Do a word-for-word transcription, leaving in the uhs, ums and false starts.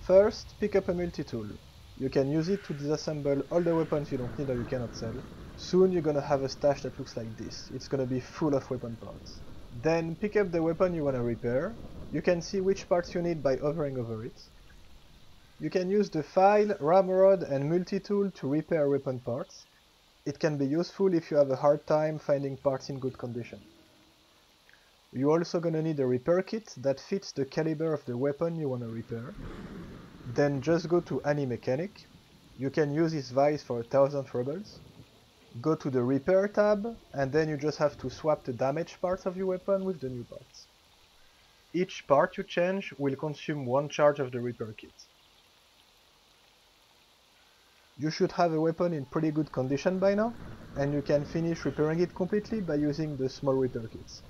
First, pick up a multi-tool. You can use it to disassemble all the weapons you don't need or you cannot sell. Soon you're gonna have a stash that looks like this. It's gonna be full of weapon parts. Then pick up the weapon you wanna repair. You can see which parts you need by hovering over it. You can use the file, ramrod and multi-tool to repair weapon parts. It can be useful if you have a hard time finding parts in good condition. You're also gonna need a repair kit that fits the caliber of the weapon you wanna repair. Then just go to any mechanic. You can use this vise for a thousand rubles. Go to the repair tab, and then you just have to swap the damaged parts of your weapon with the new parts. Each part you change will consume one charge of the repair kit. You should have a weapon in pretty good condition by now, and you can finish repairing it completely by using the small repair kits.